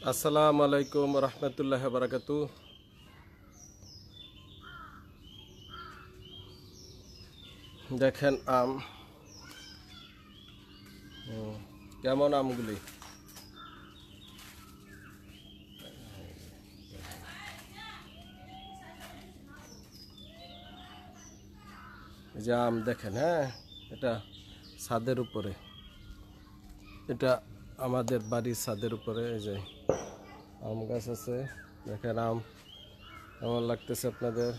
আসসালামু আলাইকুম রহমতুল্লাহ বারাকাতু। দেখেন আম কেমন আমগুলি। এই যে আম দেখেন, হ্যাঁ, এটা ছাদের উপরে, এটা আমাদের বাড়ির ছাদের উপরে এই যে আম গাছ আছে। দেখেন আম কেমন লাগতেছে আপনাদের।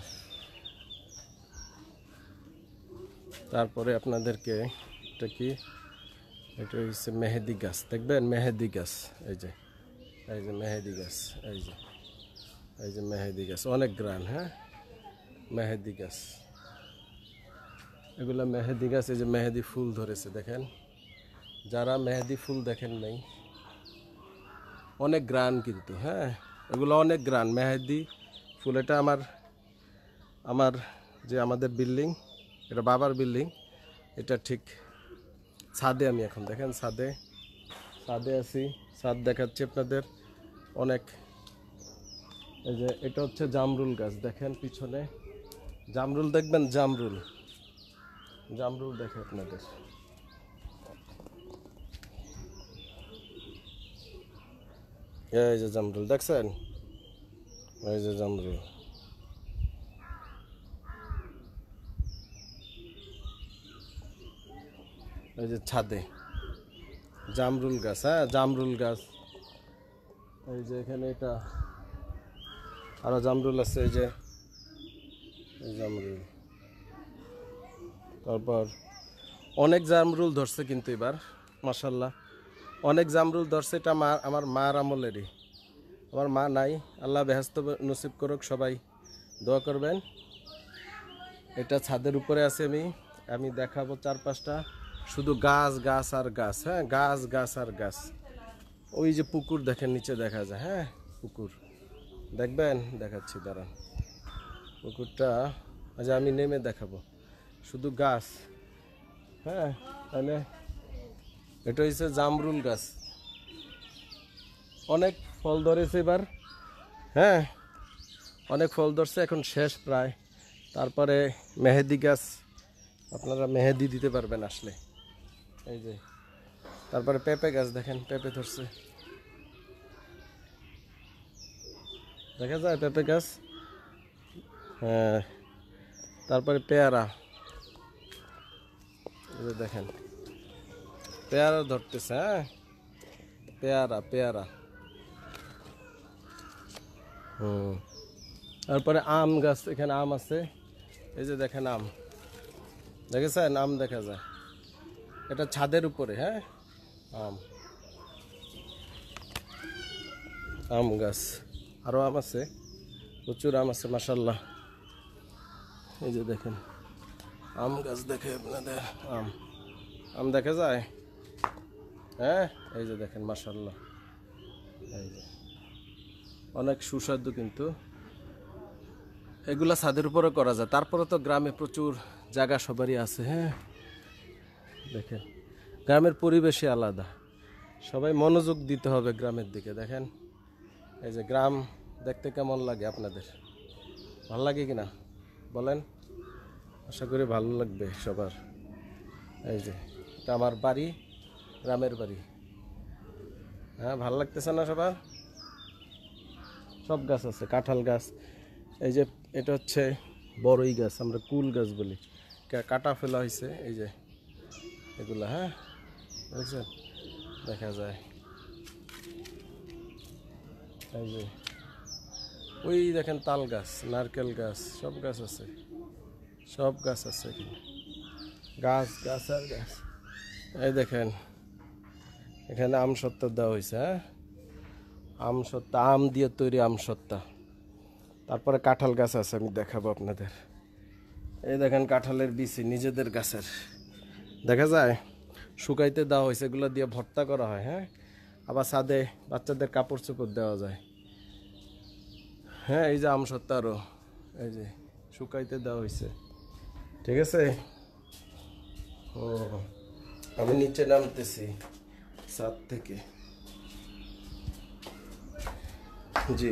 তারপরে আপনাদেরকে এটা কি, এটা হচ্ছে মেহেদি গাছ, দেখবেন মেহেদি গাছ, এই যে মেহেদি গাছ, এই যে মেহেদি গাছ, অনেক গ্রান, হ্যাঁ, মেহেদি গাছ, এগুলা মেহেদি গাছ। এই যে মেহেদি ফুল ধরেছে দেখেন, যারা মেহেদি ফুল দেখেন নাই, অনেক গ্রান কিন্তু, হ্যাঁ, এগুলো অনেক গ্রান মেহেদি ফুল। এটা আমার আমার যে আমাদের বিল্ডিং, এটা বাবার বিল্ডিং, এটা ঠিক ছাদে। আমি এখন দেখেন ছাদে আছি, ছাদ দেখাচ্ছি আপনাদের অনেক। এই যে এটা হচ্ছে জামরুল গাছ, দেখেন পিছনে জামরুল, দেখবেন জামরুল দেখে আপনাদের। এই যে জামরুল দেখছেন, এই যে জামরুল, এই যে ছাদে জামরুল গাছ, হ্যাঁ, জামরুল গাছ। এই যে এখানে এটা আরো জামরুল আছে, এই যে জামরুল। তারপর অনেক জামরুল ধরছে কিন্তু এবার, মাশাল্লাহ অনেক জামরুল ধরছে। এটা আমার মার আমলেরই, আমার মা নাই, আল্লাহ বেহেশত নসিব করুক, সবাই দোয়া করবেন। এটা ছাদের উপরে আছে, আমি দেখাবো চারপাশটা, শুধু গাছ গাছ আর গাছ, হ্যাঁ, গাছ গাছ আর গাছ। ওই যে পুকুর দেখেন, নিচে দেখা যায়, হ্যাঁ, পুকুর দেখবেন, দেখাচ্ছি দাঁড়ান পুকুরটা। আজ আমি নেমে দেখাবো, শুধু গাছ, হ্যাঁ। তাহলে এটা হচ্ছে জামরুল গাছ, অনেক ফল ধরেছে এবার, হ্যাঁ, অনেক ফল ধরছে, এখন শেষ প্রায়। তারপরে মেহেদি গাছ, আপনারা মেহেদি দিতে পারবেন আসলে, এই যে। তারপরে পেঁপে গাছ দেখেন, পেঁপে ধরছে, দেখা যায় পেঁপে গাছ, হ্যাঁ। তারপরে পেয়ারা, এই যে দেখেন পেয়ারা ধরতেছে, হ্যাঁ, পেয়ারা। তারপরে আম গাছ, এখানে আম আছে, এই যে দেখেন আম দেখেছেন, আম দেখা যায়, এটা ছাদের উপরে, হ্যাঁ, আম গাছ। আরো আম আছে, প্রচুর আম আছে, মাশাল্লাহ। এই যে দেখেন আম গাছ, দেখে আপনাদের আম দেখা যায়, হ্যাঁ, এই যে দেখেন মাশাল্লাহ, এই যে অনেক সুস্বাদু কিন্তু। এগুলা ছাদের উপরে করা যায়। তারপরে তো গ্রামে প্রচুর জায়গা সবারই আছে, হ্যাঁ, দেখেন গ্রামের পরিবেশই আলাদা, সবাই মনোযোগ দিতে হবে গ্রামের দিকে। দেখেন এই যে গ্রাম দেখতে কেমন লাগে আপনাদের, ভালো লাগে কিনা বলেন, আশা করি ভালো লাগবে সবার। এই যে এটা আমার বাড়ি, গ্রামের বাড়ি, হ্যাঁ, ভালো লাগতেছে না সবার? সব গাছ আছে, কাঁঠাল গাছ, এই যে এটা হচ্ছে বড়ই গাছ, আমরা কুল গাছ বলি, কাটা ফেলা হয়েছে, এই যে এগুলা, হ্যাঁ, বুঝছেন, দেখা যায়। এই যে ওই দেখেন তাল গাছ, নারকেল গাছ, সব গাছ আছে, সব গাছ আছে এখানে, গাছ গাছ আর গাছ। এই দেখেন এখানে আমসত্ত্বা দেওয়া হয়েছে, হ্যাঁ, আমসত্ত্বা, আম দিয়ে তৈরি আমসত্ত্বা। তারপরে কাঁঠাল গাছ আছে, আমি দেখাবো আপনাদের। এই দেখেন কাঁঠালের বিচি, নিজেদের গাছের, দেখা যায়, শুকাইতে দেওয়া হয়েছে, এগুলো দিয়ে ভর্তা করা হয়, হ্যাঁ, আবার ছাদে বাচ্চাদের কাপড় চোপড় দেওয়া যায়, হ্যাঁ। এই যে আমসত্ত্বা, আরও এই যে শুকাইতে দেওয়া হয়েছে, ঠিক আছে। ও, আমি নিচে নামতেছি ছাদ থেকে, জি,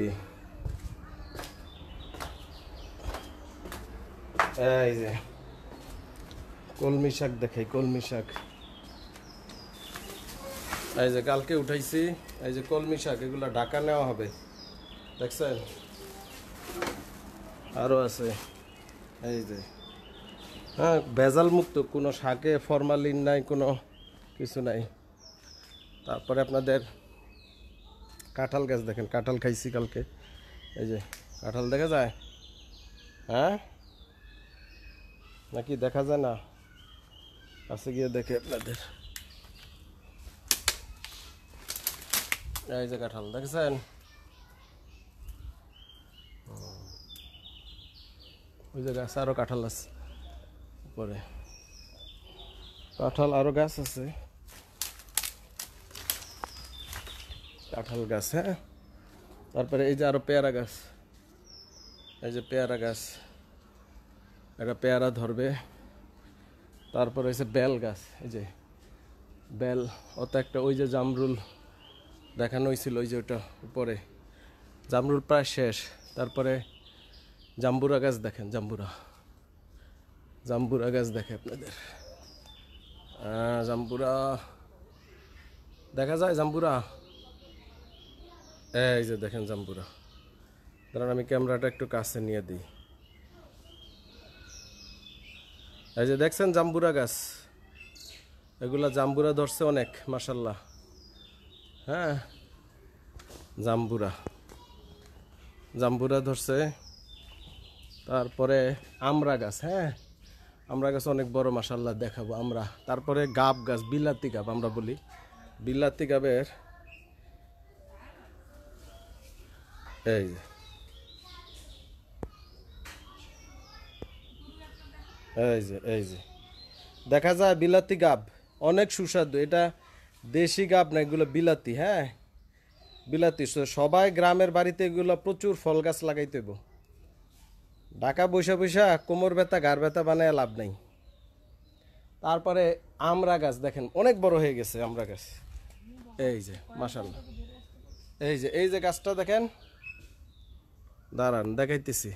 এই যে কলমি শাক দেখাই, কলমি শাক এই যে কালকে উঠাইছি। এই যে কলমি শাক, এগুলো ঢাকা নেওয়া হবে, দেখছেন? আরো আছে এই যে, হ্যাঁ, ভেজাল মুক্ত, কোনো শাকে ফরমালিন নাই, কোনো কিছু নাই। তারপরে আপনাদের কাঁঠাল গাছ দেখেন, কাঁঠাল খাইছি কালকে। এই যে কাঁঠাল দেখা যায়, হ্যাঁ নাকি দেখা যায় না? কাছে গিয়ে দেখে আপনাদের, এই যে কাঁঠাল দেখেছেন, ওই যে গাছ আরো কাঁঠাল আছে উপরে, কাঁঠাল আরো গাছ আছে, কাঁঠাল গাছ, হ্যাঁ। তারপরে এই যে আরো পেয়ারা গাছ, এই যে পেয়ারা গাছ, একটা পেয়ারা ধরবে। তারপরে হচ্ছে বেল গাছ, এই যে বেল, অত একটা, ওই যে জামরুল দেখানো হয়েছিল, ওই যে ওটা উপরে জামরুল প্রায় শেষ। তারপরে জাম্বুরা গাছ দেখেন, জাম্বুরা, জাম্বুরা গাছ দেখে আপনাদের, জাম্বুরা দেখা যায়, জাম্বুরা এই যে দেখেন জাম্বুরা। কারণ আমি ক্যামেরাটা একটু কাছে নিয়ে দিই। এই যে দেখছেন জাম্বুরা গাছ, এগুলা জাম্বুরা ধরছে অনেক, মাশাল্লাহ, হ্যাঁ, জাম্বুরা, জাম্বুরা ধরছে। তারপরে আমড়া গাছ, হ্যাঁ, আমড়া গাছ অনেক বড়, মাশাল্লাহ, দেখাবো আমরা। তারপরে গাব গাছ, বিলাতি গাব আমরা বলি, বিলাতি গাবের এই যে, এই যে দেখা যায় বিলাতি গাব, অনেক সুস্বাদু। এটা দেশি গাব না, এগুলো বিলাতি, হ্যাঁ, বিলাতি। সবাই গ্রামের বাড়িতে এগুলো প্রচুর ফল গাছ লাগাইতে হইব। ঢাকা বৈশা বৈশা কোমর ব্যথা, ঘাড় ব্যথা বানায় লাভ নাই। তারপরে আমড়া গাছ দেখেন, অনেক বড় হয়ে গেছে আমড়া গাছ, এই যে মাশাআল্লাহ। এই যে গাছটা দেখেন, দাঁড়ান দেখাইতেছি।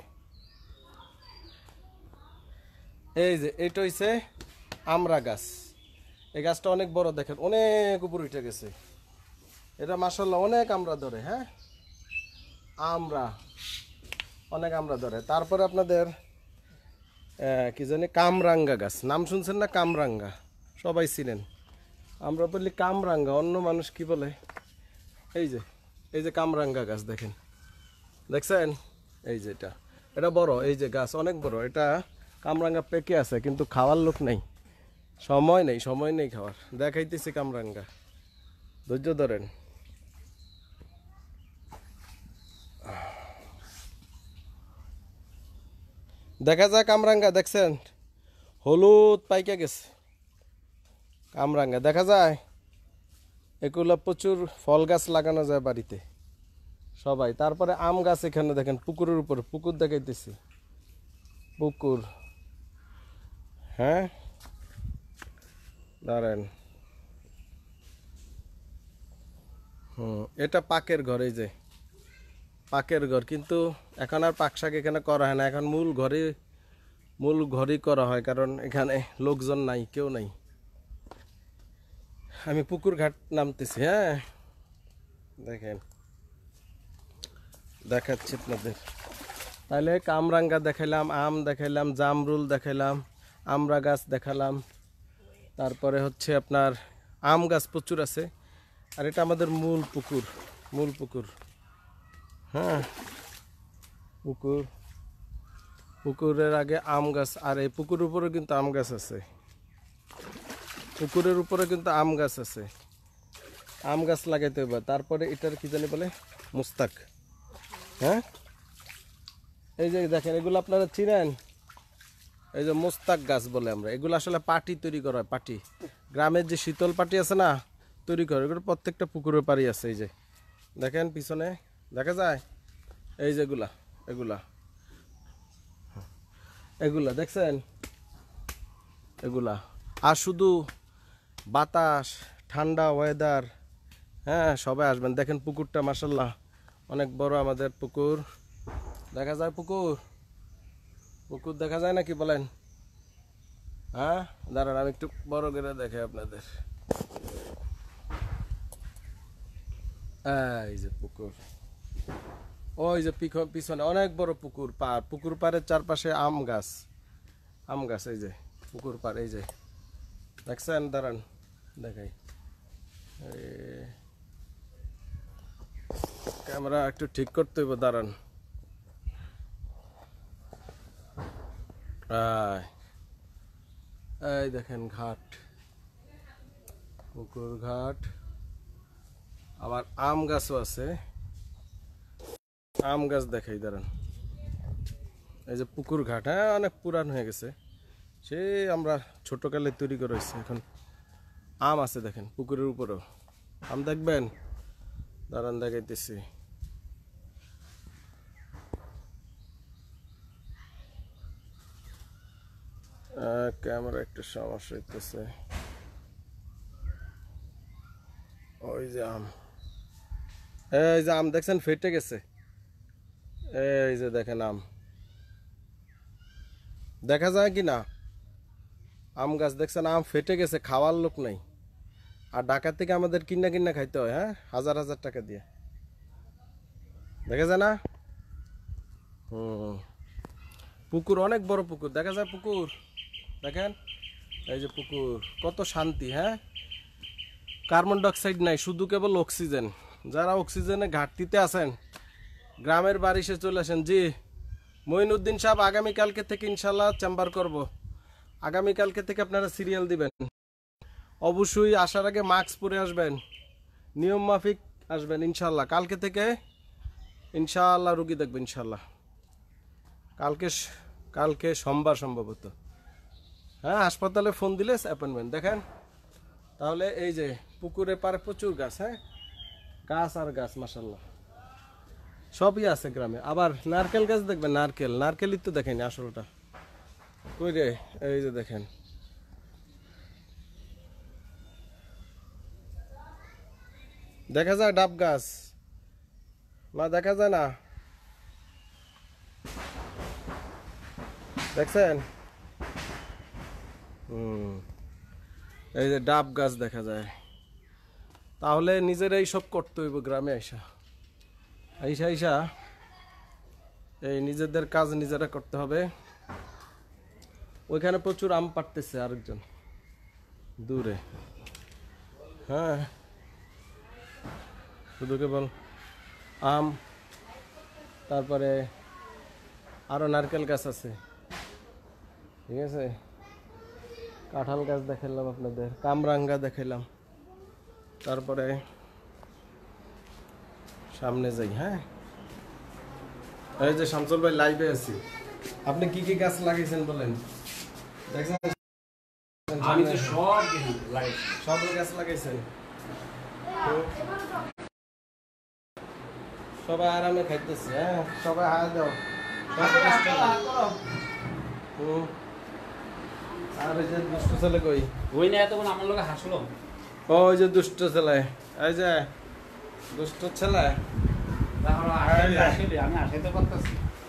এই যে এটা হইছে আমড়া গাছ, এই গাছটা অনেক বড়, দেখেন অনেক উপরে উঠে গেছে। এটা মাশাআল্লাহ অনেক আমড়া ধরে, হ্যাঁ, আমড়া অনেক আমড়া ধরে। তারপরে আপনাদের কি জানি কামরাঙ্গা গাছ, নাম শুনছেন না? কামরাঙ্গা সবাই চিনেন, আমরা বলি কামরাঙ্গা, অন্য মানুষ কি বলে। এই যে কামরাঙ্গা গাছ দেখেন, দেখছেন? এই যে এটা বড়, এই যে গাছ অনেক বড়। এটা কামরাঙ্গা পেকে আছে, কিন্তু খাওয়ার লোক নেই, সময় নেই খাওয়ার। দেখাইতেছি কামরাঙ্গা, ধৈর্য ধরেন। দেখা যায় কামরাঙ্গা, দেখছেন হলুদ পাইকা গেছে, কামরাঙ্গা দেখা যায়। এগুলো প্রচুর ফল গাছ লাগানো যায় বাড়িতে সবাই। তারপরে আম গাছ, এখানে দেখেন পুকুরের উপর, পুকুর দেখাইতেছি, পুকুর, হ্যাঁ, দাঁড়ান, এটা পাকের ঘর, এই যে পাকের ঘর, কিন্তু এখন আর পাক শাক এখানে করা হয় না, এখন মূল ঘরই করা হয়, কারণ এখানে লোকজন নাই, কেউ নাই। আমি পুকুর ঘাট নামতেছি, হ্যাঁ, দেখেন দেখাচ্ছি আপনাদের। তাহলে কামরাঙ্গা দেখাইলাম, আম দেখাইলাম, জামরুল দেখাইলাম, আমড়া গাছ দেখালাম, তারপরে হচ্ছে আপনার আম গাছ প্রচুর আছে। আর এটা আমাদের মূল পুকুর, হ্যাঁ, পুকুরের আগে আম গাছ। আর এই পুকুরের উপরে কিন্তু আম গাছ আছে, পুকুরের উপরে কিন্তু আম গাছ আছে, আম গাছ লাগাইতে হবে। তারপরে এটার কি জানি বলে, মুস্তাক, হ্যাঁ, এই যে দেখেন, এগুলো আপনারা চিনেন, এই যে মুস্তাক গাছ বলে আমরা। এগুলো আসলে পাটি তৈরি করা হয়, পাটি, গ্রামের যে শীতল পাটি আছে না, তৈরি করে। এগুলো প্রত্যেকটা পুকুরের পাড়ি আছে, এই যে দেখেন পিছনে দেখা যায়, এই যে এগুলা দেখছেন, এগুলা। আর শুধু বাতাস, ঠান্ডা ওয়েদার, হ্যাঁ, সবাই আসবেন। দেখেন পুকুরটা মাশাআল্লাহ অনেক বড় আমাদের পুকুর। দেখা যায় পুকুর? পুকুর দেখা যায় নাকি বলেন? হ্যাঁ, দাঁড়ান আমি একটু বড় করে দেখাই আপনাদের। এই যে পুকুর, ওই যে পিছনে অনেক বড় পুকুর পার। পুকুর পাড়ের চারপাশে আম গাছ, আম গাছ। এই যে পুকুর পাড়, এই যে দেখছেন? দাঁড়ান দেখাই। ক্যামেরা একটু ঠিক করতে হইব, দাঁড়ান। এই দেখেন ঘাট, পুকুর ঘাট। আবার আম গাছও আছে, আম গাছ দেখাই, দাঁড়ান। এই যে পুকুর ঘাট, হ্যাঁ অনেক পুরান হয়ে গেছে, সে আমরা ছোটকালে তৈরি করে হয়েছে। এখন আম আছে দেখেন পুকুরের উপরেও আম, দেখবেন? দাঁড়ান দেখাইতেছি। ক্যামেরা একটু সমস্যা হইতেছে। ওই যে আম, এই যে আম দেখছেন ফেটে গেছে। এই যে দেখেন আম, দেখা যায় কি না? আম গাছ দেখছেন, আম ফেটে গেছে, খাওয়ার লোক নাই। আর ঢাকা থেকে আমাদের কিনা কিনা খাইতে হয়, হ্যাঁ, হাজার হাজার টাকা দিয়ে। দেখা যায় না? পুকুর অনেক বড় পুকুর, দেখা যায় পুকুর, দেখেন। এই যে পুকুর, কত শান্তি, হ্যাঁ। কার্বন ডাইঅক্সাইড নাই, শুধু কেবল অক্সিজেন। যারা অক্সিজেনে ঘাটতিতে আছেন, গ্রামের বাড়ি সে চলে আসেন। জি মঈনুদ্দিন সাহেব, আগামীকালকে থেকে ইনশাল্লাহ চেম্বার করব। আগামীকালকে থেকে আপনারা সিরিয়াল দিবেন। অবশ্যই আসার আগে মাস্ক পরে আসবেন, নিয়ম মাফিক আসবেন ইনশাল্লাহ। কালকে থেকে ইনশাল্লাহ রুগী দেখবেন ইনশাল্লাহ। কালকে সোমবার সম্ভবত, হ্যাঁ। হাসপাতালে ফোন দিলে অ্যাপয়েন্টমেন্ট। দেখেন তাহলে এই যে পুকুরের পাড়ে প্রচুর গাছ, হ্যাঁ, গাছ আর গাছ, মাশাল্লাহ সবই আছে গ্রামে। আবার নারকেল গাছ দেখবেন, নারকেলই তো দেখেনি আসলটা কই রে। এই যে দেখেন, দেখা যায় ডাব গাছ না? দেখা যায় না? দেখছেন? এই যে ডাব গাছ দেখা যায়। তাহলে নিজেরাই সব করতে হইব গ্রামে আইসা আইসা আইসা এই নিজেদের কাজ নিজেরা করতে হবে। ওইখানে প্রচুর আম পাড়তেছে আরেকজন দূরে, হ্যাঁ। শুধু কেবল আম, তারপরে আরো নারকেল গাছ আছে, ঠিক আছে। কাঁঠাল গাছ দেখালাম আপনাদের, কামরাঙ্গা দেখালাম। তারপরে সামনে যাই, হ্যাঁ। এই যে শামসুল ভাই লাইভে আছি। আপনি কি কি গাছ লাগাইছেন বলেন? দেখছেন? আমি তো সব গাছ লাগাইছেন। সবাই আরামে খাইতেছে, হ্যাঁ। সবাই হাত দাও। আর এই যে দুষ্ট ছেলে কই? ওই না এতক্ষণ আমার লোকে হাসলো। ওই যে দুষ্ট ছেলে, এই যে দুষ্ট ছেলে। আমি আসাইতে পারতেছি।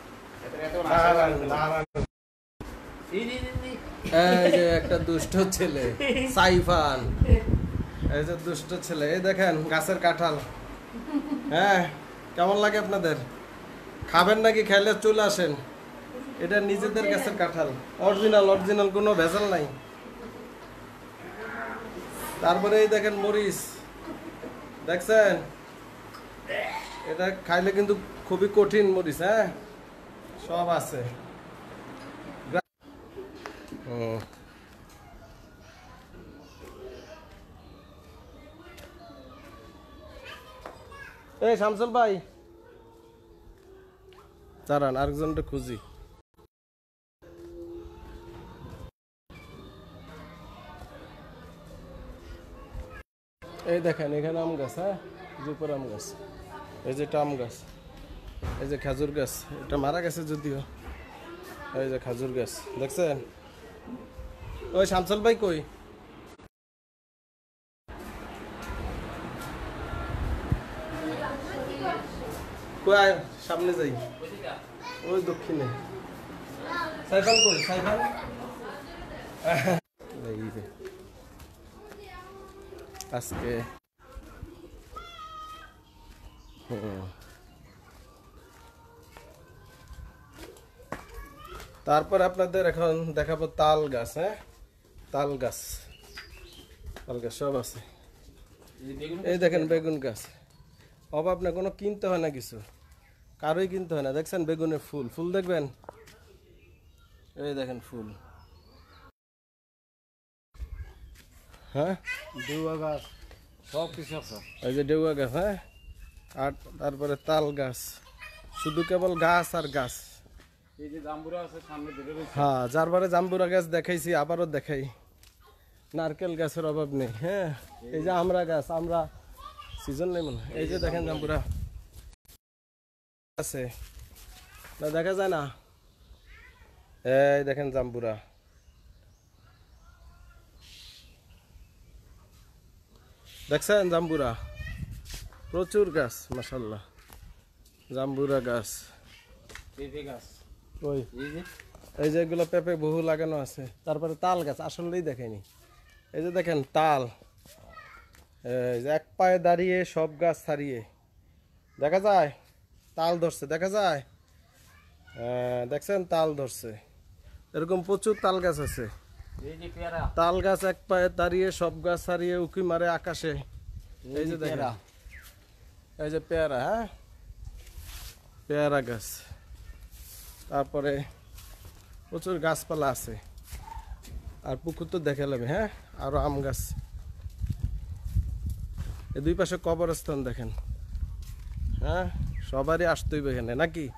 এই যে একটা দুষ্ট ছেলে, সাইফান। এই যে দুষ্ট ছেলে, এই দেখেন গাছের কাঁঠাল, হ্যাঁ। কেমন লাগে আপনাদের? খাবেন নাকি? খেলে চলে আসেন। এটা নিজেদের গাছের কাঁঠাল, অরিজিনাল, কোনো ভেজাল নাই। তারপরে এই দেখেন মরিচ, দেখছেন? এটা খাইলে কিন্তু খুবই কঠিন মরিচ, হ্যাঁ। সব আছে। এই শামসুল ভাই, দাঁড়ান আরেকজনটা খুঁজি। এই দেখেন এখানে আম গাছ, হ্যাঁ, জুপর আম গাছ। এই যে আম গাছ, এই যে খেজুর গাছ, এটা মারা গেছে যদিও। এই যে খেজুর গাছ, দেখছেন? ওই শামসুল ভাই কই? কই সামনে যাই ওই দক্ষিণে সাইফান কই সাইফান এই যে আজকে তারপর আপনাদের এখন দেখাবো তাল গাছ। হ্যাঁ তাল গাছ সব আছে। এই দেখেন বেগুন গাছ, অভাব না, কোনো কিনতে হয় না, কিছু কারোই কিনতে হয় না। দেখছেন বেগুনের ফুল, ফুল দেখবেন, এই দেখেন ফুল। হ্যাঁ দেউয়া গাছ সব কিছু আছে। এই যে ডেউয়া গাছ। হ্যাঁ আর তারপরে তাল গাছ, শুধু কেবল গাছ আর গাছ। এই যে জাম্বুরা আছে সামনে ধরে রয়েছে। হ্যাঁ যারবারে জাম্বুরা গাছ দেখাইছি, আবারও দেখাই। নারকেল গাছের অভাব নেই। হ্যাঁ এই যে আমরা গাছ, আমরা সিজন নেই মনে হয়। এই যে দেখেন জাম্বুরা আছে না, দেখা যায় না। এই দেখেন জাম্বুরা, দেখছেন জাম্বুরা, প্রচুর গাছ মাশাআল্লাহ। জাম্বুরা গাছ পেঁপে গাছ ওই এই যে এই যে এগুলো পেঁপে বহু লাগানো আছে। তারপরে তাল গাছ আসলেই দেখেনি। এই যে দেখেন তাল, এই যে এক পায়ে দাঁড়িয়ে সব গাছ ছাড়িয়ে দেখা যায়। তাল ধরছে, দেখা যায়। দেখছেন তাল ধরছে, এরকম প্রচুর তাল গাছ আছে। এই যে পেয়ারা, তাল গাছ এক পায়ে দাঁড়িয়ে সব গাছ ছাড়িয়ে উকি মারে আকাশে। এই যে দেখেন এই যে পেয়ারা। হ্যাঁ পেয়ারা গাছ, তারপরে প্রচুর গাছপালা আছে। আর পুকুর তো দেখে নেবে। হ্যাঁ আরো আম গাছ, এই দুই পাশে কবরস্থান দেখেন। হ্যাঁ সবারই আসতে হইবে এখানে নাকি।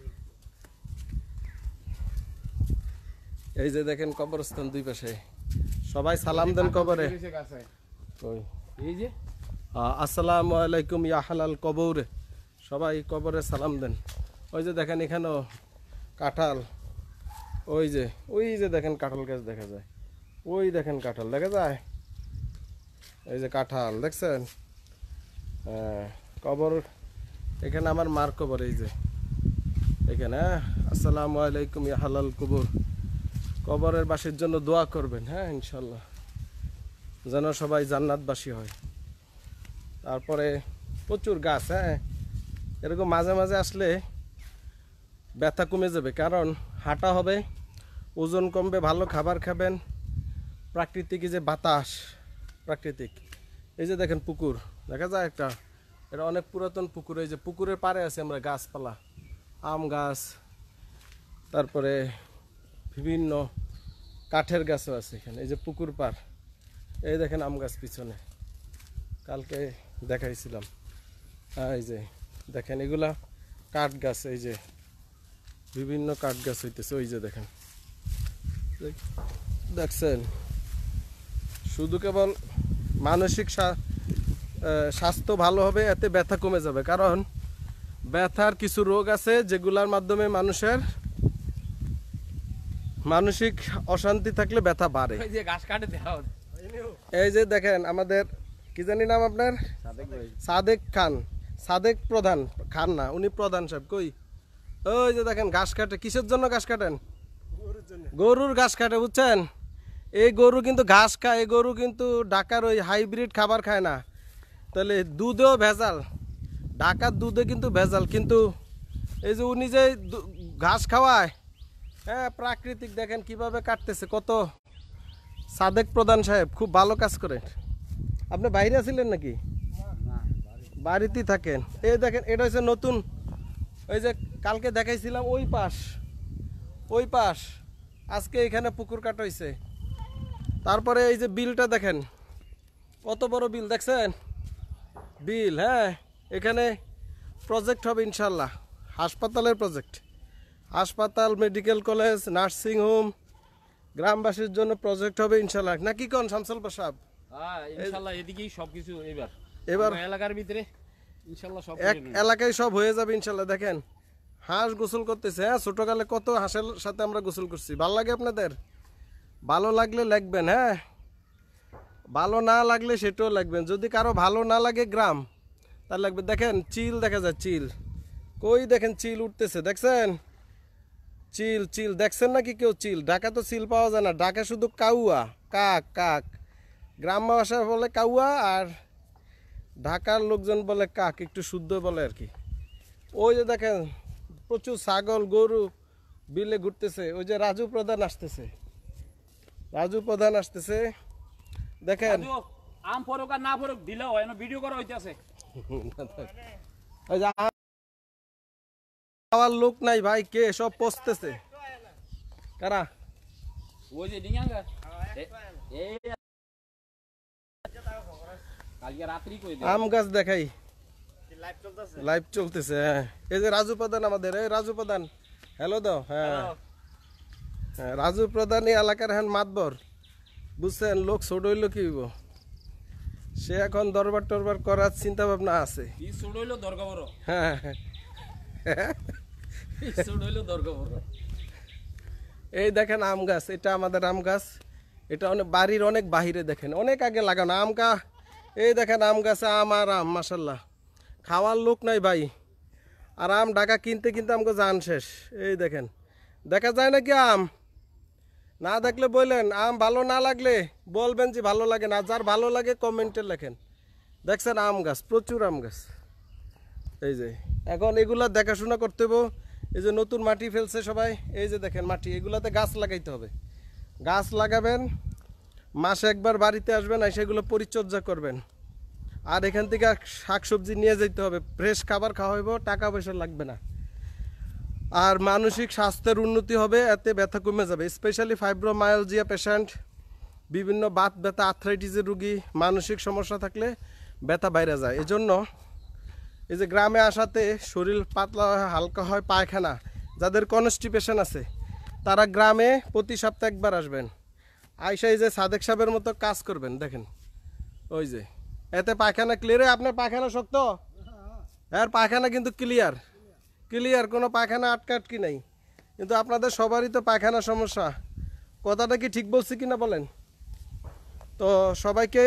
এই যে দেখেন কবরস্থান দুই পাশে, সবাই সালাম দেন কবরে। ওই এই যে আসসালামু আলাইকুম ইয়া হালাল কবর, সবাই কবরে সালাম দেন। ওই যে দেখেন এখানেও কাঁঠাল, ওই যে দেখেন কাঁঠাল গাছ দেখা যায়। ওই দেখেন কাঁঠাল দেখা যায়, এই যে কাঁঠাল দেখছেন। কবর এখানে আমার মার কবর, এই যে এখানে। হ্যাঁ আসসালামু আলাইকুম ইয়া হালাল কবর, কবরের বাসীর জন্য দোয়া করবেন। হ্যাঁ ইনশাল্লাহ যেন সবাই জান্নাতবাসী হয়। তারপরে প্রচুর গাছ। হ্যাঁ এরকম মাঝে মাঝে আসলে ব্যথা কমে যাবে, কারণ হাঁটা হবে, ওজন কমবে, ভালো খাবার খাবেন, প্রাকৃতিক যে বাতাস, প্রাকৃতিক। এই যে দেখেন পুকুর দেখা যায় একটা, এটা অনেক পুরাতন পুকুর। এই যে পুকুরের পাড়ে আছে আমরা গাছপালা, আম গাছ, তারপরে বিভিন্ন কাঠের গাছও আছে এখানে। এই যে পুকুর পাড়, এই দেখেন আম গাছ পিছনে, কালকে দেখাইছিলাম। এই যে দেখেন এগুলা কাঠ গাছ, এই যে বিভিন্ন কাঠ গাছ হইতেছে। ওই যে দেখেন, দেখছেন। শুধু কেবল মানসিক স্বাস্থ্য ভালো হবে, এতে ব্যথা কমে যাবে। কারণ ব্যথার কিছু রোগ আছে যেগুলার মাধ্যমে মানুষের মানসিক অশান্তি থাকলে ব্যথা বাড়ে। এই যে গাছ কাটে দাও। এই যে দেখেন আমাদের কি জানি নাম আপনার, সাদেক খান, সাদেক প্রধান, খান না উনি প্রধান সাহেব। কই ওই যে দেখেন ঘাস কাটে। কিসের জন্য ঘাস কাটেন? গরুর ঘাস কাটে, বুঝছেন। এই গরু কিন্তু ঘাস খায়, এই গরু কিন্তু ঢাকার ওই হাইব্রিড খাবার খায় না। তাহলে দুধেও ভেজাল, ঢাকার দুধে কিন্তু ভেজাল। কিন্তু এই যে উনি যে ঘাস খাওয়ায়, হ্যাঁ প্রাকৃতিক, দেখেন কিভাবে কাটতেছে। কত সাদেক প্রধান সাহেব খুব ভালো কাজ করে। আপনি বাইরে ছিলেন নাকি? বাড়িতেই থাকেন। এই দেখেন এটা হচ্ছে নতুন, ওই যে কালকে দেখাইছিলাম ওই পাশ আজকে এখানে পুকুর কাটা হয়েছে। তারপরে এই যে বিলটা দেখেন, কত বড় বিল দেখছেন, বিল। হ্যাঁ এখানে প্রজেক্ট হবে ইনশাল্লাহ, হাসপাতালের প্রজেক্ট, হাসপাতাল, মেডিকেল কলেজ, নার্সিং হোম, গ্রামবাসীর জন্য প্রজেক্ট হবে ইনশাল্লাহ। নাকি কোন শামসুল সাহেব? হ্যাঁ ইনশাআল্লাহ এদিকেই সবকিছু এবার এলাকার ভিতরে ইনশাআল্লাহ সব এক এলাকায় সব হয়ে যাবে ইনশাল্লাহ। দেখেন হাঁস গোসল করতেছে। হ্যাঁ ছোটকালে কত হাঁসের সাথে আমরা গোসল করছি। ভালো লাগে আপনাদের? ভালো লাগলে লাগবেন। হ্যাঁ ভালো না লাগলে সেটাও লাগবেন। যদি কারো ভালো না লাগে গ্রাম, তার লাগবে। দেখেন চিল দেখা যায়, চিল কই দেখেন চিল উঠতেছে, দেখছেন? চিল চিল দেখছেন নাকি কেউ চিল? ঢাকা তো চিল পাওয়া যায় না, ঢাকা শুধু কাউয়া, কাক কাক। গ্রাম ভাষায় বলে কাউয়া, আর ঢাকার লোকজন বলে কাক, একটু শুদ্ধ বলে আর কি। ওই যে দেখেন প্রচুর ছাগল গরু বিলে ঘুরতেছে। ওই যে রাজু প্রধান আসতেছে, রাজু প্রধান আসতেছে দেখেন। আম ফরক আর না ফরক দিলেও এনে ভিডিও করা হইতাছে। ওই যে খাওয়ার লোক নাই ভাই, কে সব পচতেছে কারা? ওই যে ডিঙ্গাঙ্গা এই কালকে রাত্রি কই দে আম গাছ দেখাই, লাইভ চলতেছে। হ্যাঁ এই যে রাজু প্রধান আমাদের, এই রাজু প্রধান হ্যালো দাও। হ্যাঁ হ্যাঁ রাজু প্রধান এই এলাকার হ্যাঁ মাতবর, বুঝছেন? লোক ছোট হইলো কি হইব, সে এখন দরবার টরবার করার চিন্তা ভাবনা আছে। কি ছোট হইলো দরগা বড়। হ্যাঁ ছোট হইলো দরগা বড়। এই দেখেন আম গাছ, এটা আমাদের আম গাছ, এটা অনেক বাড়ির অনেক বাহিরে, দেখেন অনেক আগে লাগানো আম গাছ। এই দেখেন আম গাছে আম আর আম, মাশাল্লাহ। খাওয়ার লোক নাই ভাই, আর আম ঢাকা কিনতে কিনতে আমাকে জান শেষ। এই দেখেন দেখা যায় নাকি আম? না দেখলে বললেন, আম ভালো না লাগলে বলবেন যে ভালো লাগে না, যার ভালো লাগে কমেন্টে লেখেন। দেখছেন আম গাছ, প্রচুর আম গাছ। এই যে এখন এগুলা দেখাশোনা করতে হবে। এই যে নতুন মাটি ফেলছে সবাই, এই যে দেখেন মাটি, এগুলাতে গাছ লাগাইতে হবে। গাছ লাগাবেন, মাসে একবার বাড়িতে আসবেন, আর সেগুলো পরিচর্যা করবেন। আর এখান থেকে শাকসবজি নিয়ে যেতে হবে, ফ্রেশ খাবার খাওয়া হইব, টাকা পয়সা লাগবে না। আর মানসিক স্বাস্থ্যের উন্নতি হবে, এতে ব্যথা কমে যাবে। স্পেশালি ফাইব্রোমায়ালজিয়া পেশেন্ট, বিভিন্ন বাত ব্যথা, আর্থ্রাইটিসের রুগী, মানসিক সমস্যা থাকলে ব্যথা বাইরে যায়। এজন্য এই যে গ্রামে আসাতে শরীর পাতলা হয়, হালকা হয়, পায়খানা, যাদের কনস্টিপেশন আছে তারা গ্রামে প্রতি সপ্তাহে একবার আসবেন। আইসা এই যে সাদেক সাহেবের মতো কাজ করবেন, দেখেন ওই যে এতে পায়খানা ক্লিয়ার। আপনার পায়খানা শক্ত, আর পায়খানা কিন্তু ক্লিয়ার ক্লিয়ার, কোনো পায়খানা আটকাটকি নাই। কিন্তু আপনাদের সবারই তো পায়খানা সমস্যা, কথাটা কি ঠিক বলছি কিনা বলেন? তো সবাইকে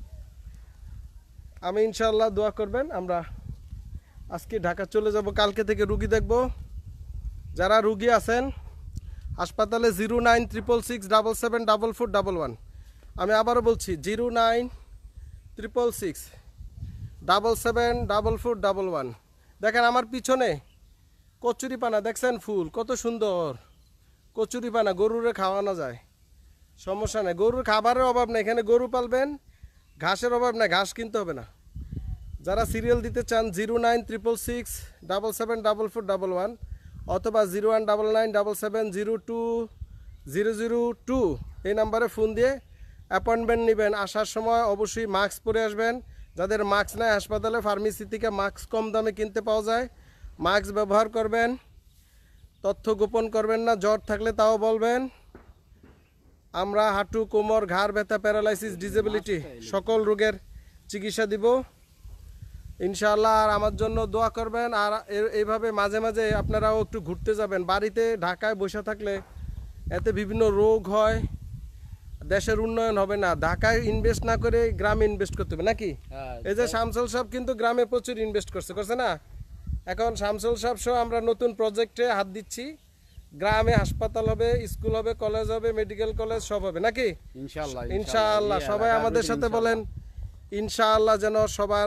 আমি ইনশাল্লাহ দোয়া করবেন। আমরা আজকে ঢাকা চলে যাব, কালকে থেকে রুগী দেখব। যারা রুগী আছেন হাসপাতালে 09666774411। আমি আবারও বলছি 09666774411। দেখেন আমার পিছনে কচুরিপানা, দেখছেন ফুল কত সুন্দর কচুরিপানা, গরুরে খাওয়ানো যায়, সমস্যা নেই। গরুর খাবারের অভাব নেই, এখানে গরু পালবেন, ঘাসের অভাব নেই, ঘাস কিনতে হবে না। যারা সিরিয়াল দিতে চান 09666774411 অথবা 019977020002 এই নাম্বারে ফোন দিয়ে অ্যাপয়েন্টমেন্ট নেবেন। আসার সময় অবশ্যই মাস্ক পরে আসবেন। যাদের মাস্ক নাই, হাসপাতালে ফার্মেসি থেকে মাস্ক কম দামে কিনতে পাওয়া যায়, মাস্ক ব্যবহার করবেন। তথ্য গোপন করবেন না, জ্বর থাকলে তাও বলবেন। আমরা হাঁটু, কোমর, ঘাড় ব্যথা, প্যারালাইসিস, ডিসেবিলিটি সকল রোগের চিকিৎসা দিব ইনশাআল্লাহ। আর আমার জন্য দোয়া করবেন। আর এইভাবে মাঝে মাঝে আপনারাও একটু ঘুরতে যাবেন। বাড়িতে ঢাকায় বসে থাকলে এতে বিভিন্ন রোগ হয়, দেশের উন্নয়ন হবে না। ঢাকায় ইনভেস্ট না করে গ্রামে ইনভেস্ট করতে হবে নাকি? এই যে শামসুল সাহেব কিন্তু গ্রামে প্রচুর ইনভেস্ট করছে না? এখন শামসুল সাহেব সহ আমরা নতুন প্রজেক্টে হাত দিচ্ছি। গ্রামে হাসপাতাল হবে, স্কুল হবে, কলেজ হবে, মেডিকেল কলেজ সব হবে নাকি? ইনশাআল্লাহ ইনশাআল্লাহ। সবাই আমাদের সাথে বলেন ইনশাআল্লাহ, যেন সবার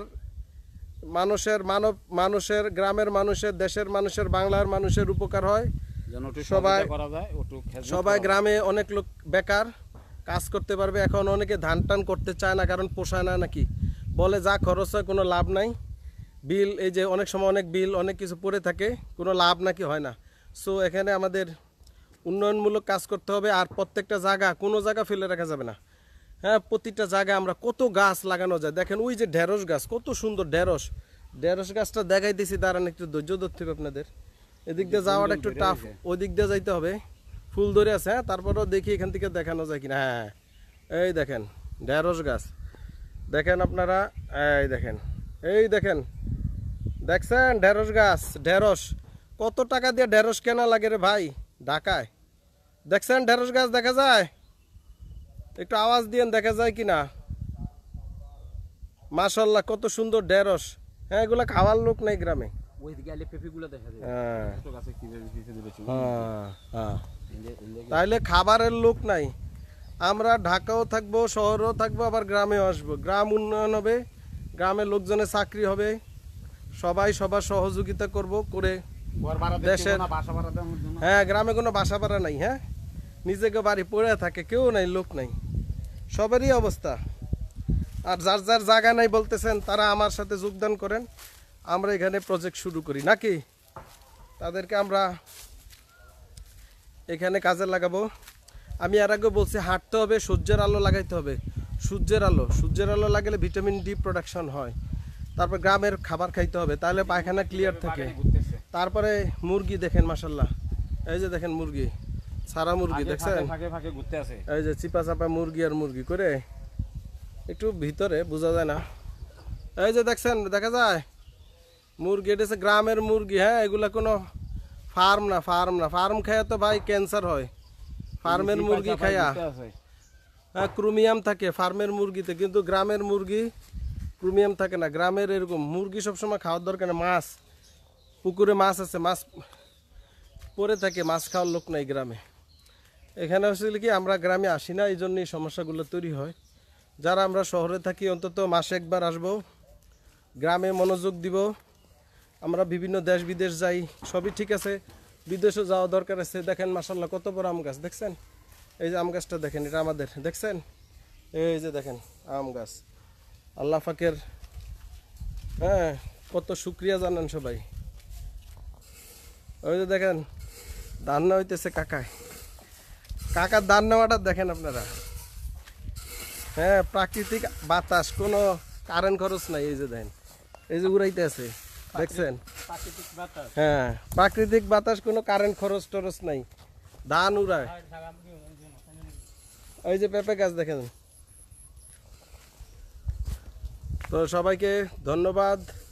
মানুষের গ্রামের মানুষের, দেশের মানুষের, বাংলার মানুষের উপকার হয়। সবাই গ্রামে অনেক লোক বেকার, কাজ করতে পারবে। এখন অনেকে ধান টান করতে চায় না, কারণ পোষায় না নাকি, বলে যা খরচ হয় কোনো লাভ নাই। বিল, এই যে অনেক সময় অনেক বিল, অনেক কিছু পড়ে থাকে, কোনো লাভ নাকি হয় না। সো এখানে আমাদের উন্নয়নমূলক কাজ করতে হবে। আর প্রত্যেকটা জায়গা, কোনো জায়গা ফেলে রাখা যাবে না। হ্যাঁ, প্রতিটা জায়গায় আমরা কত গাছ লাগানো যায়। দেখেন ওই যে ঢেঁড়স গাছ, কত সুন্দর ঢেঁড়স গাছটা দেখাই দিয়েছি, দাঁড়ান একটু ধৈর্য ধরতে হবে আপনাদের। এদিক দিয়ে যাওয়াটা একটু টাফ, ওই দিক দিয়ে যাইতে হবে। ফুল ধরে আছে, হ্যাঁ, তারপরেও দেখি এখান থেকে দেখানো যায় কিনা। হ্যাঁ, এই দেখেন ঢেঁড়স গাছ, দেখেন আপনারা, এই দেখেন দেখছেন ঢেঁড়স গাছ। ঢেঁড়স কত টাকা দিয়ে ঢেঁড়স কেনা লাগে রে ভাই ঢাকায়? দেখছেন ঢেঁড়স গাছ দেখা যায়? একটু আওয়াজ দিয়েন, দেখা যায় কিনা? মাশাল্লাহ কত সুন্দর ঢেঁড়স। হ্যাঁ, এগুলা খাওয়ার লোক নাই গ্রামে। ওই দিকে আলে পেঁপেগুলো দেখা যায় হ্যাঁ ছোট গাছে কিভাবে পেঁপে ধরেছে হ্যাঁ হ্যাঁ তাইলে খাবারের লোক নাই, আমরা ঢাকাও থাকবো, শহরেও থাকবো, আবার গ্রামেও আসবো, গ্রাম উন্নয়ন হবে, গ্রামের লোকজনের চাকরি হবে, সবাই সবার সহযোগিতা করব করে ঘর ভাড়া দেশের- দেশের না বাসা ভাড়া দেওয়ার জন্য হ্যাঁ গ্রামে কোনো বাসা ভাড়া নাই, হ্যাঁ নিজেকে বাড়ি পড়ে থাকে, কেউ নাই, লোক নাই, সবারই অবস্থা। আর যার যার জায়গা নাই বলতেছেন তারা আমার সাথে যোগদান করেন, আমরা এখানে প্রজেক্ট শুরু করি নাকি, তাদেরকে আমরা এখানে কাজে লাগাবো। আমি এর আগে বলছি হাঁটতে হবে, সূর্যের আলো লাগাইতে হবে, সূর্যের আলো লাগালে ভিটামিন ডি প্রোডাকশন হয়। তারপর গ্রামের খাবার খাইতে হবে, তাহলে পায়খানা ক্লিয়ার থাকে। ঘুরতেছে তারপরে মুরগি দেখেন মাশাল্লাহ, এই যে দেখেন মুরগি, সারা মুরগি দেখছেন, ফাঁকে ফাঁকে ঘুরতে আছে এই যে চিপা চাপা মুরগি আর মুরগি করে, একটু ভিতরে বোঝা যায় না, এই যে দেখছেন দেখা যায় মুরগি, এটা হচ্ছে গ্রামের মুরগি। হ্যাঁ এগুলা কোনো ফার্ম না, ফার্ম খায়া তো ভাই ক্যান্সার হয়, ফার্মের মুরগি খায়া ঘুরতে আছে। হ্যাঁ ক্রোমিয়াম থাকে ফার্মের মুরগিতে, কিন্তু গ্রামের মুরগি ক্রোমিয়াম থাকে না। গ্রামের এরকম মুরগি সবসময় খাওয়ার দরকার না, মাছ পুকুরে মাছ আছে, মাছ পরে থাকে, মাছ খাওয়ার লোক নাই গ্রামে। এখানে আসলে কি আমরা গ্রামে আসি না, এই জন্যই সমস্যাগুলো তৈরি হয়। যারা আমরা শহরে থাকি অন্তত মাসে একবার আসবো, গ্রামে মনোযোগ দিব। আমরা বিভিন্ন দেশ বিদেশ যাই, সবই ঠিক আছে, বিদেশে যাওয়া দরকার আছে। দেখেন মাশাল্লাহ কত বড় আম গাছ দেখছেন, এই যে আম গাছটা দেখেন, এটা আমাদের, দেখছেন এই যে দেখেন আম গাছ, আল্লাহ পাকের, হ্যাঁ কত শুক্রিয়া জানান সবাই। ওই যে দেখেন ধান নেওয়া হইতেছে কাকার ধান নেওয়াটা দেখেন আপনারা, হ্যাঁ প্রাকৃতিক বাতাস, কোনো কারেন্ট খরচ নাই, এই যে দেখেন এই যে উড়াইতে আছে দেখছেন, প্রাকৃতিক বাতাস হ্যাঁ প্রাকৃতিক বাতাস, কোনো কারেন্ট খরচ টরচ নাই, ধান উড়ায়। ওই যে পেঁপে গাছ দেখেন। তো সবাইকে ধন্যবাদ।